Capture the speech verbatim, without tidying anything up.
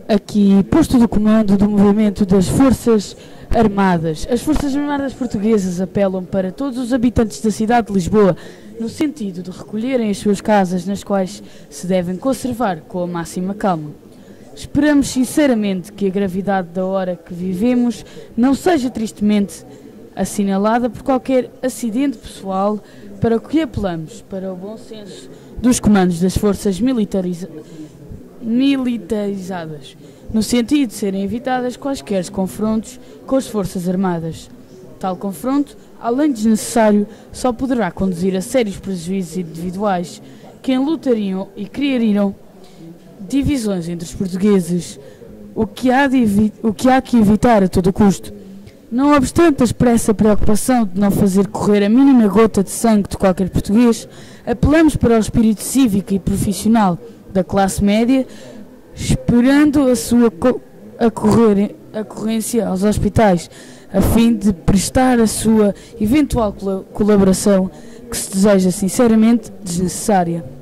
aqui posto do comando do movimento das Forças Armadas. As Forças Armadas Portuguesas apelam para todos os habitantes da cidade de Lisboa no sentido de recolherem as suas casas, nas quais se devem conservar com a máxima calma. Esperamos sinceramente que a gravidade da hora que vivemos não seja tristemente assinalada por qualquer acidente pessoal, para o que apelamos para o bom senso dos comandos das forças militariza militarizadas, no sentido de serem evitadas quaisquer confrontos com as Forças Armadas. Tal confronto, além de desnecessário, só poderá conduzir a sérios prejuízos individuais que enlutariam e criariam divisões entre os portugueses, o que há, de o que, há que evitar a todo custo. Não obstante a expressa preocupação de não fazer correr a mínima gota de sangue de qualquer português, apelamos para o espírito cívico e profissional da classe média, esperando a sua ocorrência aos hospitais, a fim de prestar a sua eventual colaboração, que se deseja sinceramente desnecessária.